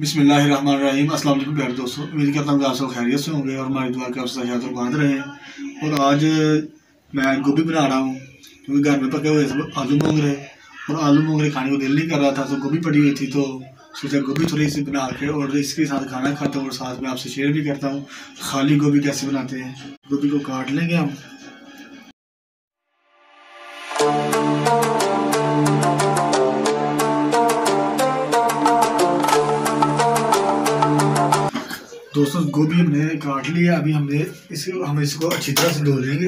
बिस्मिल्लाहिर्रहमानिर्रहीम। अस्सलाम वालेकुम प्यारे दोस्तों, उम्मीद करता हूँ कि आप सब खैरियत से होंगे और हमारी दुआ के आप सब बांध रहे हैं। और आज मैं गोभी बना रहा हूँ क्योंकि घर में पके हुए थे आलू मोंगरे और आलू मोंगरे खाने को दिल नहीं कर रहा था, तो गोभी पड़ी हुई थी तो सोचा गोभी थोड़ी सी बना के और इसके साथ खाना खाता हूँ और साथ में आपसे शेयर भी करता हूँ खाली गोभी कैसे बनाते हैं। गोभी को काट लेंगे हम। दोस्तों गोभी हमने काट लिया, अभी हम इसको अच्छी तरह से धो लेंगे।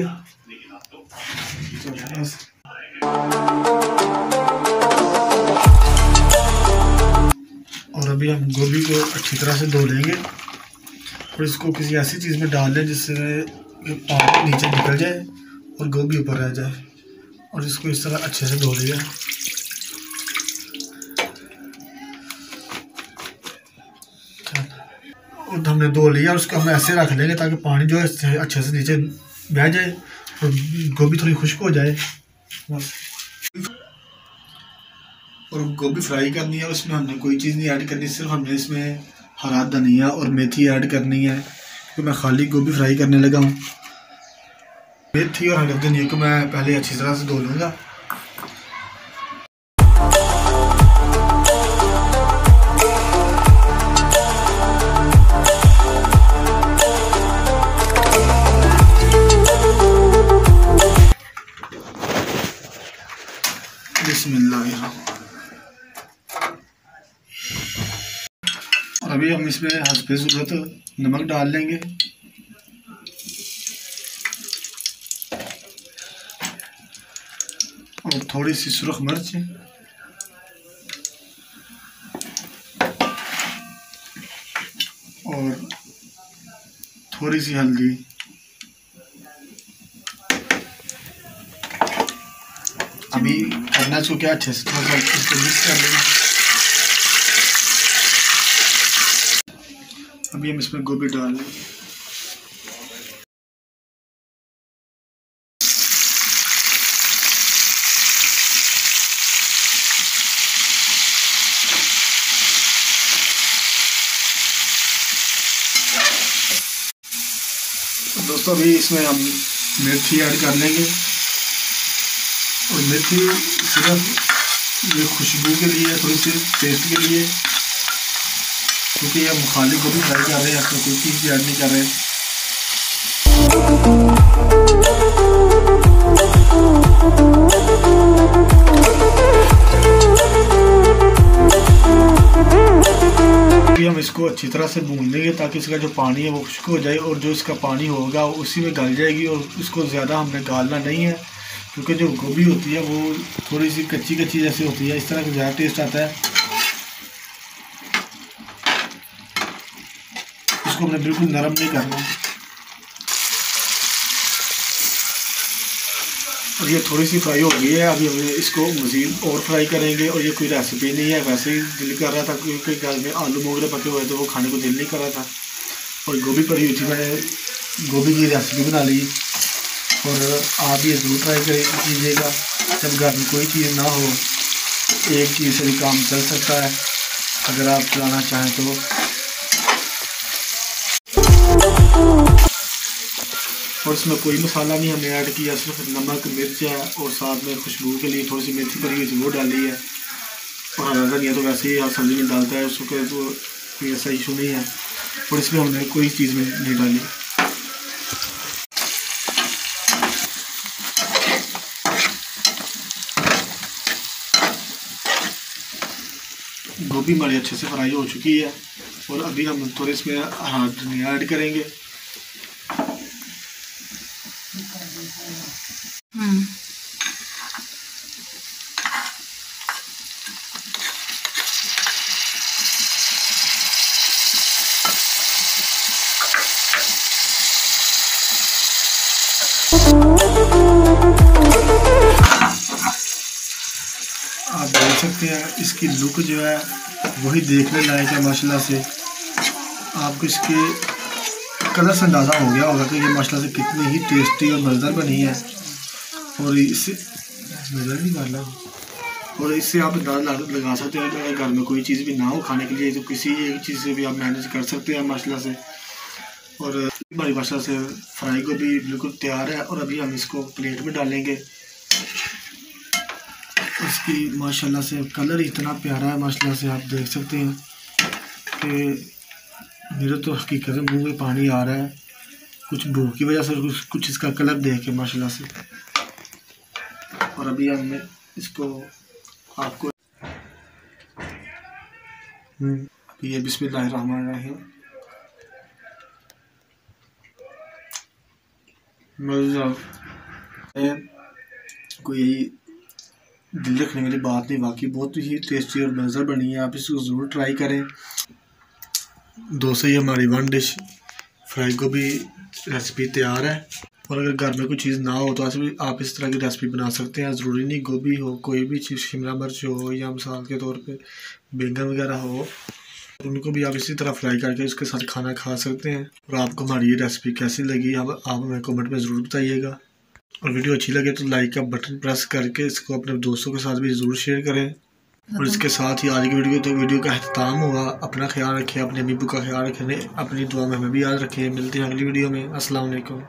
और अभी हम गोभी को अच्छी तरह से धो लेंगे और इसको किसी ऐसी चीज़ में डाल लें जिससे पानी नीचे निकल जाए और गोभी ऊपर रह जाए। और इसको इस तरह अच्छे से धो लिया। और हमने धो लिया और उसको हम ऐसे रख लेंगे ताकि पानी जो है अच्छे से नीचे बह जाए और गोभी थोड़ी खुश्क हो जाए बस। और गोभी फ्राई करनी है, उसमें हमने कोई चीज़ नहीं ऐड करनी, सिर्फ हमने इसमें हरा धनिया और मेथी ऐड करनी है। तो मैं खाली गोभी फ्राई करने लगा हूँ। मेथी और हरा धनिया को मैं पहले अच्छी तरह से धो लूँगा। और अभी हम इसमें हस्बे ज़रूरत नमक डाल लेंगे। और थोड़ी सी सुरख मिर्च और थोड़ी सी हल्दी। अभी करना इसको क्या अच्छे से थोड़ा इसको मिक्स कर लेंगे। अभी हम इसमें गोभी डाल लेंगे। दोस्तों अभी इसमें हम मेथी ऐड कर लेंगे और मेथी सिर्फ ये खुशबू के लिए, थोड़ी सी टेस्ट के लिए, क्योंकि हम खाली गोभी फ्राई कर रहे हैं, इसमें कोई चीज़ भी ऐड नहीं कर रहे हैं। हम इसको अच्छी तरह से भून लेंगे ताकि इसका जो पानी है वो खुश्क हो जाए और जो इसका पानी होगा उसी में गल जाएगी। और इसको ज़्यादा हमने गालना नहीं है क्योंकि जो गोभी होती है वो थोड़ी सी कच्ची कच्ची जैसी होती है, इस तरह का ज़्यादा टेस्ट आता है। इसको हमने बिल्कुल नरम नहीं करना। और ये थोड़ी सी फ्राई हो गई है, अभी हम इसको मज़ीद और फ्राई करेंगे। और ये कोई रेसिपी नहीं है, वैसे ही दिल कर रहा था क्योंकि घर में आलू मोगरे पके हुए थे, वो खाने को दिल नहीं कर रहा था और गोभी पड़ी हुई थी, मैंने गोभी की रेसिपी बना ली। और आप ये ज़रूर ट्राई कीजिएगा। जब घर में कोई चीज़ ना हो, एक चीज़ से भी काम चल सकता है अगर आप चलाना चाहें तो। और इसमें कोई मसाला नहीं हमने ऐड किया, सिर्फ नमक मिर्च है और साथ में खुशबू के लिए थोड़ी सी मेथी पड़ी हुई थी वो डाली है। और हरा धनिया तो वैसे ही आप सब्ज़ी में डालता है, उसको तो कोई ऐसा इशू नहीं है। और इसमें हमने कोई चीज़ में नहीं डाली। गोभी हमारी अच्छे से फ्राई हो चुकी है और अभी हम थोड़े इसमें हरा धनिया ऐड करेंगे। आप देख सकते हैं इसकी लुक जो है वही देखने लायक है माशाल्लाह से। आपको इसके कलर से अंदाज़ा हो गया होगा कि ये माशाल्लाह से कितनी ही टेस्टी और मज़ेदार बनी है। और इसे नज़र नहीं कर रहा, और इससे आप अंदाज़ा लगा सकते हैं कि अगर घर में कोई चीज़ भी ना हो खाने के लिए तो किसी एक चीज़ से भी आप मैनेज कर सकते हैं माशाल्लाह से। और हमारी माशाल्लाह से फ्राई गोभी बिल्कुल तैयार है। और अभी हम इसको प्लेट में डालेंगे। इसकी माशाल्लाह से कलर इतना प्यारा है माशाल्लाह से, आप देख सकते हैं कि मेरे तो हकीकत में मुँह में पानी आ रहा है, कुछ भूख की वजह से, कुछ इसका कलर देख के माशाल्लाह से। और अभी हमने इसको आपको अभी ये बिस्मिल्लाहिर्रहमानिर्रहीम कोई यही दिल रखने वाली बात नहीं, वाकई बहुत ही टेस्टी और मज़ेदार बनी है। आप इसको ज़रूर ट्राई करें। दोस्तों ये हमारी वन डिश फ्राई गोभी रेसिपी तैयार है। और अगर घर में कोई चीज़ ना हो तो आप इस तरह की रेसिपी बना सकते हैं। ज़रूरी नहीं गोभी हो, कोई भी चीज़, शिमला मिर्च हो या मिसाल के तौर पे बैंगन वगैरह हो, उनको भी आप इसी तरह फ्राई करके उसके साथ खाना खा सकते हैं। और आपको हमारी ये रेसिपी कैसी लगी आप हमें कमेंट में ज़रूर बताइएगा। और वीडियो अच्छी लगे तो लाइक का बटन प्रेस करके इसको अपने दोस्तों के साथ भी ज़रूर शेयर करें। और इसके साथ ही आज की वीडियो का अख्ताम हुआ। अपना ख्याल रखें, अपने अम्मी का ख्याल रखें, अपनी दुआ में हमें भी याद रखें। मिलते हैं अगली वीडियो में। अस्सलाम वालेकुम।